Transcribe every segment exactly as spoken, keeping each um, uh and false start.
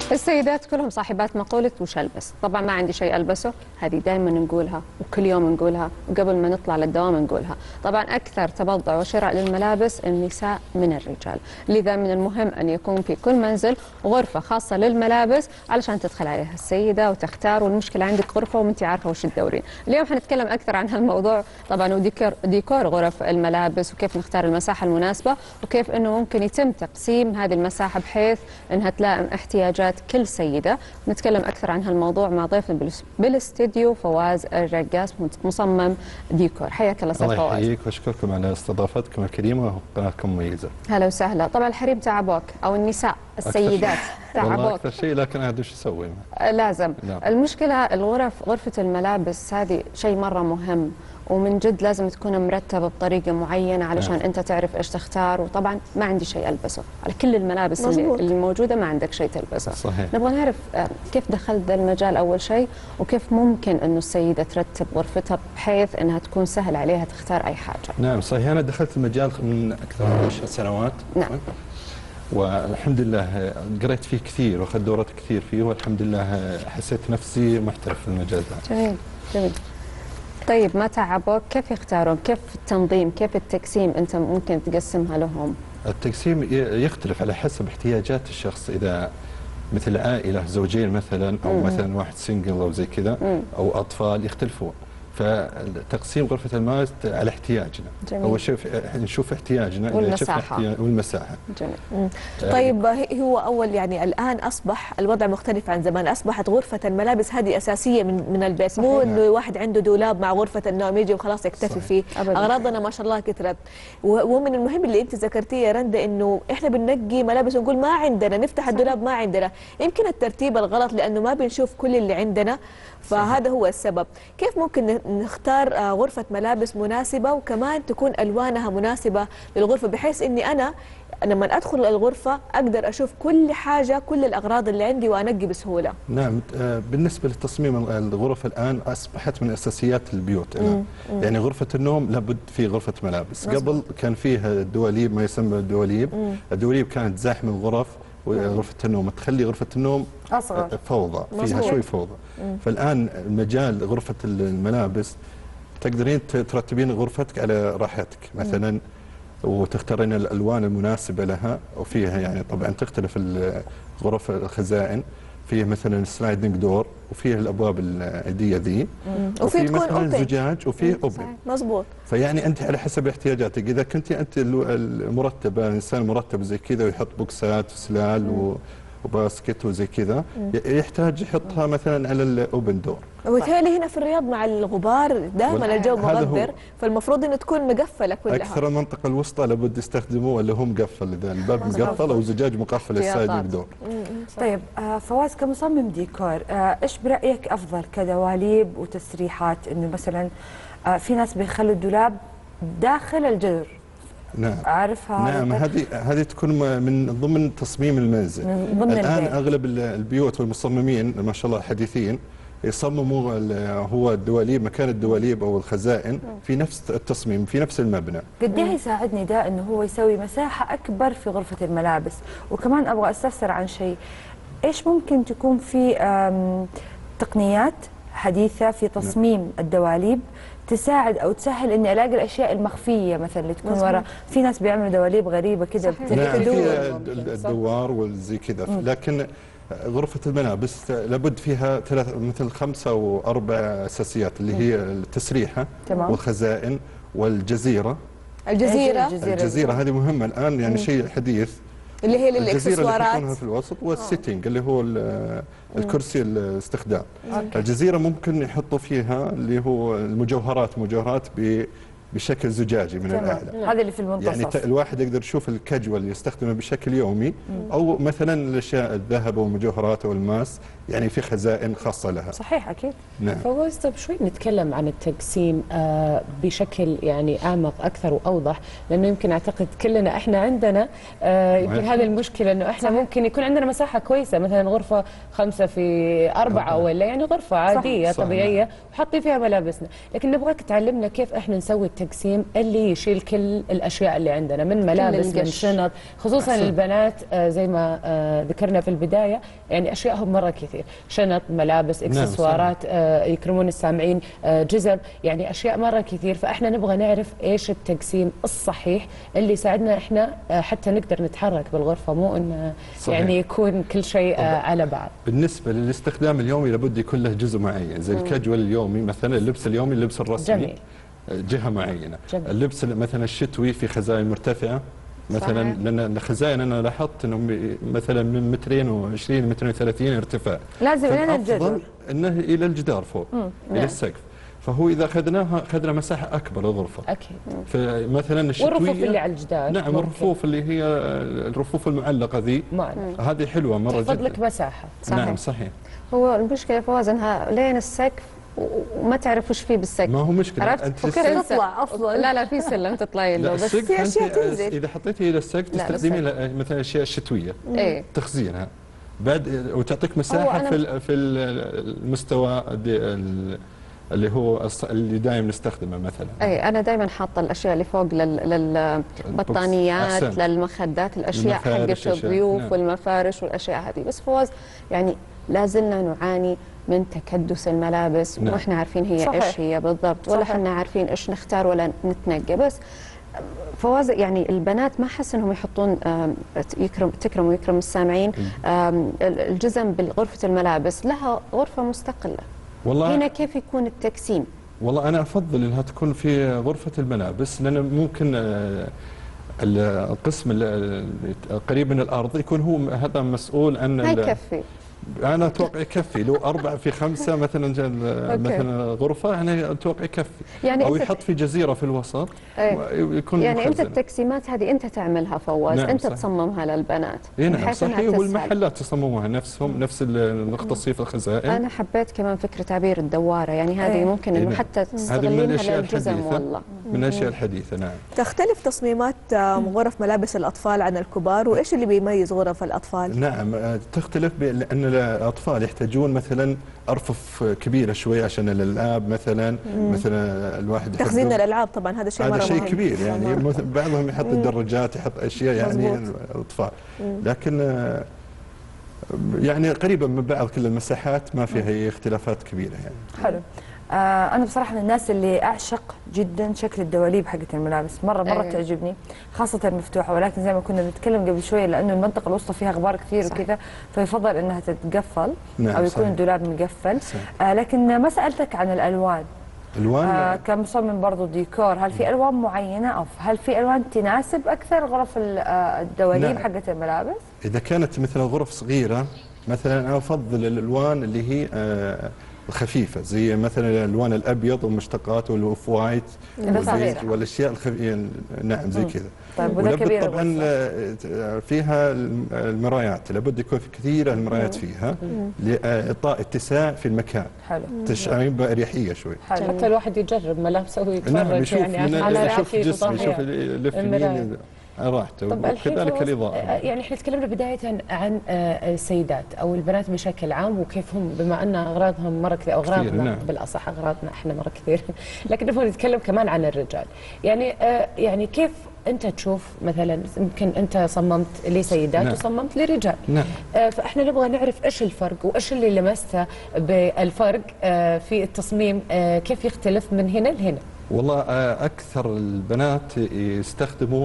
السيدات كلهم صاحبات مقولة وش ألبس. طبعا ما عندي شيء ألبسه، هذه دائما نقولها وكل يوم نقولها وقبل ما نطلع للدوام نقولها. طبعا أكثر تبضع وشراء للملابس النساء من الرجال، لذا من المهم أن يكون في كل منزل غرفة خاصة للملابس علشان تدخل عليها السيدة وتختار، والمشكلة عندك غرفة وانت عارفة وش تدورين. اليوم حنتكلم أكثر عن هالموضوع طبعا، وديكور ديكور غرف الملابس وكيف نختار المساحة المناسبة وكيف أنه ممكن يتم تقسيم هذه المساحة بحيث أنها تلائم احتياجات كل سيدة. نتكلم أكثر عن هالموضوع مع ضيفنا بالاستديو فواز الرقاص مصمم ديكور. حياك الله استاذ فواز. الله يحييك واشكركم على استضافتكم الكريمة وقناتكم مميزة. هلا وسهلا. طبعا الحريم تعبوك او النساء السيدات تعبوك والله أكثر شيء، لكن عاد وش أسوي؟ لازم. نعم. المشكلة الغرف غرفة الملابس هذه شيء مرة مهم، ومن جد لازم تكون مرتبة بطريقة معينة علشان نعم. أنت تعرف إيش تختار. وطبعا ما عندي شيء ألبسه، على كل الملابس اللي, اللي موجودة ما عندك شيء تلبسه. صحيح. نبغى نعرف كيف دخلت ذا المجال أول شيء، وكيف ممكن أنه السيدة ترتب غرفتها بحيث أنها تكون سهل عليها تختار أي حاجة. نعم صحيح. أنا دخلت المجال من أكثر من عشر سنوات. نعم. والحمد لله قريت فيه كثير واخذت دورات كثير فيه، والحمد لله حسيت نفسي محترف في المجال ذا. جميل جميل. طيب ما تعبوك؟ كيف يختارون؟ كيف التنظيم؟ كيف التقسيم أنت ممكن تقسمها لهم؟ التقسيم يختلف على حسب احتياجات الشخص. إذا مثل عائلة زوجين مثلا أو مم. مثلا واحد سنجل أو زي كذا أو أطفال يختلفون. فتقسيم غرفة الملابس على احتياجنا. جميل. أول شيء نشوف احتياجنا والمساحة والمساحة. جميل. طيب هو أول يعني الآن أصبح الوضع مختلف عن زمان، أصبحت غرفة الملابس هذه أساسية من من البيت. صحيح. مو إنه واحد عنده دولاب مع غرفة النوم يجي وخلاص يكتفي فيه. أغراضنا ما شاء الله كثرت. ومن المهم اللي أنت ذكرتيه يا رندا إنه إحنا بننقي ملابس ونقول ما عندنا، نفتح الدولاب ما عندنا. يمكن الترتيب الغلط لأنه ما بنشوف كل اللي عندنا، فهذا هو السبب. كيف ممكن نختار غرفة ملابس مناسبة وكمان تكون ألوانها مناسبة للغرفة، بحيث أني أنا لما أدخل الغرفة أقدر أشوف كل حاجة كل الأغراض اللي عندي وأنقي بسهولة؟ نعم. بالنسبة لتصميم الغرف الآن أصبحت من أساسيات البيوت الآن. يعني غرفة النوم لابد في غرفة ملابس. مزبوط. قبل كان فيها الدواليب، ما يسمى الدواليب. مم. الدواليب كانت زاحم الغرف وغرفة النوم تخلي غرفة النوم أصغر، فوضى فيها. مزبوط. شوي فوضى. مم. فالآن المجال غرفة الملابس تقدرين ترتبين غرفتك على راحتك مثلا. مم. وتختارين الالوان المناسبه لها، وفيها يعني طبعا تختلف غرف الخزائن. فيه مثلا سلايدنج دور، وفيه الابواب العاديه ذي، وفي مثلا زجاج، وفيه اوبن. مظبوط. فيعني انت على حسب احتياجاتك. اذا كنت انت المرتبه، انسان مرتب زي كذا ويحط بوكسات وسلال وباسكت وزي كذا، يحتاج يحطها مثلا على الاوبن دور. وبالتالي هنا في الرياض مع الغبار دائما الجو مغبر، فالمفروض انه تكون مقفله كلها. اكثر المنطقه الوسطى لابد يستخدموه اللي هو مقفل، اذا الباب مقفل او زجاج مقفل السايدنج دور. طيب آه فواز كمصمم ديكور، آه ايش برايك افضل كدواليب وتسريحات؟ انه مثلا آه في ناس بيخلوا الدولاب داخل الجدر. نعم. عارفها. نعم. هذه هذه تكون من ضمن تصميم المنزل. من ضمن الان البيت. اغلب البيوت والمصممين ما شاء الله حديثين يصمموا هو الدواليب، مكان الدواليب او الخزائن في نفس التصميم في نفس المبنى. قد ايه يساعدني ده انه هو يسوي مساحه اكبر في غرفه الملابس. وكمان ابغى استفسر عن شيء، ايش ممكن تكون في تقنيات حديثه في تصميم نعم. الدواليب تساعد او تسهل اني الاقي الاشياء المخفيه مثلا اللي تكون ورا. في ناس بيعملوا دواليب غريبه كذا. نعم. في الدوار وزي كذا، لكن غرفة الملابس لابد فيها ثلاث مثل خمسة أو أربع أساسيات اللي هي التسريحة. تمام. والخزائن والجزيرة. الجزيرة الجزيرة, الجزيرة هذه مهمة الآن، يعني شيء حديث اللي هي للاكسسوارات. الجزيرة في الوسط، والسيتنج اللي هو الكرسي الاستخدام. أوكي. الجزيرة ممكن يحطوا فيها اللي هو المجوهرات، مجوهرات ب بشكل زجاجي من الاعلى. هذا اللي في المنتصف. يعني الواحد يقدر يشوف الكاجوال اللي يستخدمه بشكل يومي. مم. او مثلا الاشياء الذهب والمجوهرات والماس، يعني في خزائن خاصه لها. صحيح اكيد. نعم. فواز طيب شوي نتكلم عن التقسيم آه بشكل يعني اعمق اكثر واوضح، لانه يمكن اعتقد كلنا احنا عندنا آه يمكن هذه المشكله، انه احنا صحيح. ممكن يكون عندنا مساحه كويسه، مثلا غرفه خمسه في اربعه ولا يعني غرفه عاديه صحيح. طبيعيه وحاطين فيها ملابسنا، لكن نبغاك تعلمنا كيف احنا نسوي التقسيم اللي يشيل كل الاشياء اللي عندنا من ملابس من القش. شنط، خصوصا أحسن. البنات آه، زي ما آه، ذكرنا في البدايه، يعني اشيائهم مره كثير، شنط، ملابس، نعم، اكسسوارات، آه، يكرمون السامعين، آه، جزم، يعني اشياء مره كثير. فاحنا نبغى نعرف ايش التقسيم الصحيح اللي يساعدنا احنا آه، حتى نقدر نتحرك بالغرفه، مو انه صحيح. يعني يكون كل شيء آه، على بعض. بالنسبه للاستخدام اليومي لابد يكون له جزء معين، زي الكاجوال اليومي مثلا، اللبس اليومي، اللبس الرسمي جميل. جهه معينه. جميل. اللبس مثلا الشتوي في خزائن مرتفعه مثلا، صحيح. لان الخزائن انا لاحظت انهم مثلا من مترين وعشرين مترين وثلاثين ارتفاع، لازم الى فالأفضل الجدر. انه الى الجدار فوق، الى نعم. السقف. فهو اذا اخذناها اخذنا مساحه اكبر للغرفه. اكيد. فمثلا الشتويه والرفوف اللي على الجدار نعم، ممكن. الرفوف اللي هي الرفوف المعلقه ذي، ما هذه حلوه مره تحفظ جدا. لك مساحه. صحيح. نعم صحيح. هو المشكله فواز انها لين السقف و- وما تعرف وش فيه بالسقف. ما هو مشكله عرفت؟ انت فكر السقف- تطلع أصلاً. لا لا في سلم تطلعي له لا بس. السقف في أشياء أنت تنزل. اذا حطيتيه الى السقف لا، تستخدمي ل- مثلا الاشياء الشتويه ايه تخزينها بعد، وتعطيك مساحه أنا- في ال- في ال- المستوى الدي- ال- اللي هو الص- اللي دائما نستخدمه مثلا. اي انا دائما حاطه الاشياء اللي فوق لل- للبطانيات، أحسنت. للمخدات، الاشياء المفارش، حقت أشياء. الضيوف نعم. والمفارش والاشياء هذه. بس فواز يعني لازلنا نعاني من تكدس الملابس، نعم. واحنا عارفين هي صحيح. ايش هي بالضبط، ولا صحيح. احنا عارفين ايش نختار ولا نتنقى. بس فواز يعني البنات ما حس انهم يحطون آم، يكرم تكرم ويكرم السامعين آم، الجزم بغرفه الملابس، لها غرفه مستقله. والله هنا كيف يكون التقسيم؟ والله انا افضل انها تكون في غرفه الملابس، لان ممكن آه، ال- القسم ال- ال- قريب من الارض يكون هو هذا مسؤول عن ما ال- يكفي. انا اتوقع يكفي لو أربعة في خمسة مثلا جل- أوكي. مثلا غرفه، يعني اتوقع يكفي. يعني او أنت- يحط في جزيره في الوسط إيه. ويكون يعني انت مخزن. التقسيمات هذه انت تعملها فواز، نعم، انت صحيح. تصممها للبنات اي نعم بحيث إنها صحيح، تسهل. والمحلات يصمموها نفسهم، نفس ال- المختصين في الخزائن. انا حبيت كمان فكره تعبير الدواره، يعني هذه إيه. ممكن إيه انه نعم. حتى هذه من تستغلينها الاشياء للجزم الحديثه، والله. من الاشياء الحديثه. نعم. تختلف تصميمات آم، غرف ملابس الأطفال عن الكبار، وإيش اللي بيميز غرف الأطفال؟ نعم آه، تختلف ب- لان الاطفال يحتاجون مثلا ارفف كبيره شوي عشان الالعاب مثلا، مثلا الواحد يحط تخزين الألعاب طبعا هذا شيء هذا مرة شيء مهم. كبير، يعني مثل بعضهم يحط الدراجات، يحط اشياء يعني مزبوط. الاطفال، لكن آه، يعني قريبا من بعض كل المساحات، ما فيها أي اختلافات كبيره يعني. حلو. آه انا بصراحه من الناس اللي اعشق جدا شكل الدواليب حقت الملابس، مره مره أيه. تعجبني، خاصه المفتوحه، ولكن زي ما كنا بنتكلم قبل شويه لانه المنطقه الوسطى فيها غبار كثير صح. وكذا، فيفضل انها تتقفل نعم، او يكون صحيح. الدولاب مقفل. صحيح. آه لكن ما سالتك عن الالوان. الوان آه كمصمم برضو ديكور، هل في الوان معينه او هل في الوان تناسب اكثر غرف ال- آه الدواليب نعم. حقت الملابس؟ اذا كانت مثلا غرف صغيره مثلا انا افضل الالوان اللي هي آه، الخفيفه، زي مثلا الالوان الابيض والمشتقات والاوف وايت إذا والبيج صغيرة. والاشياء الخفيفه. نعم زي كذا. طيب وذا ولابد كبير طبعا آه، فيها المرايات، لابد يكون في كثير المرايات فيها لاعطاء اتساع في المكان، حلو. تشعر باريحيه شوي. حلو. حتى الواحد يجرب ملابسه ويتفرج نعم يشوف يعني من على يشوف راحته جسمه، يشوف وطبيعته. يلف المراية. يمين على راحته، طب الحين وكذلك فواز، الاضاءه. آه، يعني احنا تكلمنا بدايه عن آه، السيدات او البنات بشكل عام، وكيف هم بما ان اغراضهم مره كثير، او كثير، اغراضنا نعم. بالاصح اغراضنا احنا مره كثير لكن نبغى نتكلم كمان عن الرجال. يعني آه، يعني كيف انت تشوف مثلا، يمكن انت صممت لسيدات نعم. وصممت لرجال، نعم. آه، فاحنا نبغى نعرف ايش الفرق وايش اللي لمسته بالفرق آه، في التصميم، آه، كيف يختلف من هنا لهنا. والله آه، اكثر البنات يستخدموا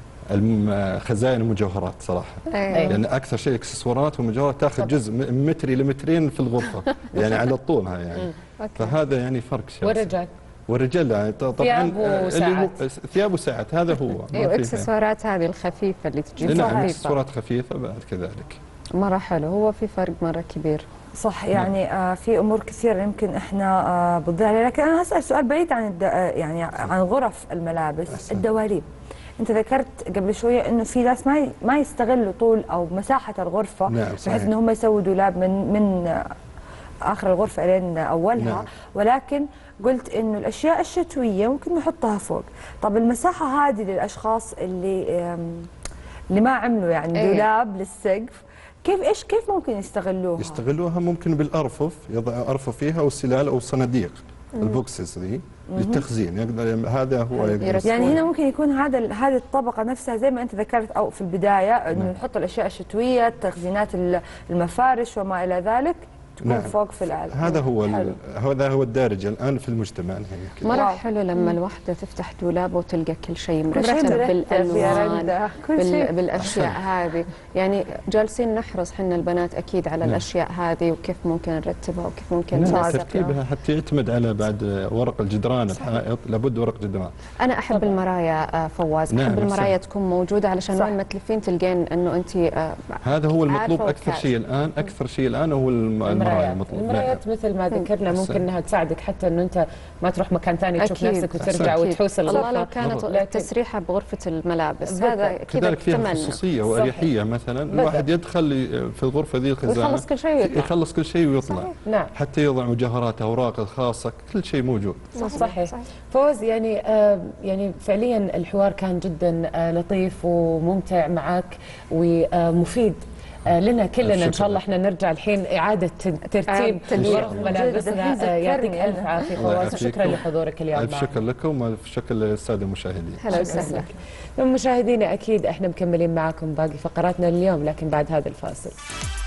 الم- خزائن المجوهرات صراحه، أيه. لان اكثر شيء اكسسوارات ومجوهرات تاخذ جزء م- متر الى مترين في الغرفه يعني على طولها يعني. فهذا يعني فرق شاسع. والرجال والرجال يعني ط- طبعا ثياب آه، اللي هو وساعات. ثياب وساعات، هذا هو. ما ايوه في- اكسسوارات هذه الخفيفه اللي تجي نعم خفيفه اكسسوارات خفيفه بعد كذلك. مره حلو. هو في فرق مره كبير. صح. يعني آه في امور كثيره يمكن احنا آه بنضيع عليها، لكن انا هسال سؤال بعيد عن الد... آه يعني عن غرف الملابس. أحسن. الدواليب، انت ذكرت قبل شويه انه في ناس ما ي... ما يستغلوا طول او مساحه الغرفه، نعم، صحيح. بحيث ان هم يسووا دولاب من من آه اخر الغرفه لين اولها. نعم. ولكن قلت انه الاشياء الشتويه ممكن نحطها فوق. طب المساحه هذه للاشخاص اللي آم، اللي ما عملوا يعني إيه. دولاب للسقف، كيف ايش كيف ممكن يستغلوها؟ يستغلوها ممكن بالارفف، يضع ارفف فيها او السلال او الصناديق. البوكسز ذي للتخزين، يقدر هذا هو يقدر. يعني هنا ممكن يكون هذا هذه الطبقه نفسها زي ما انت ذكرت او في البدايه انه نحط الاشياء الشتويه، تخزينات المفارش وما الى ذلك تكون نعم. فوق في الأعلى. هذا هو هذا هو الدارج الان في المجتمع. مرة حلو لما الوحده تفتح دولابه وتلقى كل شيء مرتب بالالوان بال... بالاشياء هذه. يعني جالسين نحرص حنا البنات اكيد على نعم. الاشياء هذه وكيف ممكن نرتبها وكيف ممكن نسقها. ترتيبها حتى يعتمد على بعد ورق الجدران الحائط، لابد ورق جدران. انا احب طبعا. المرايا فواز، نعم. احب المرايا صح. تكون موجوده علشان وين ما تلفين تلقين انه انت هذا هو المطلوب اكثر شيء الان. اكثر شيء الان هو المرايا. المرايات مثل ما ذكرنا ممكن انها تساعدك حتى انه انت ما تروح مكان ثاني تشوف نفسك وترجع وتحوس الغرفه. الله لو كانت التسريحه بغرفه الملابس هذا كذلك فيها خصوصيه واريحيه. مثلا الواحد يدخل في الغرفه ذي الخزانه يخلص كل شيء ويطلع يخلص كل شيء ويطلع. نعم. حتى يوضع مجوهرات اوراق الخاصه، كل شيء موجود. صحيح, صحيح. صحيح. فوز يعني آه يعني فعليا الحوار كان جدا آه لطيف وممتع معك ومفيد لنا كلنا. ان شاء الله احنا نرجع الحين اعاده ترتيب غرف ملابسنا. يعطيك الف عافيه فواز، شكرا لحضورك اليوم. الف شكر لكم والف شكر للساده المشاهدين. هلا وسهلا. مشاهدينا اكيد احنا مكملين معكم باقي فقراتنا اليوم لكن بعد هذا الفاصل.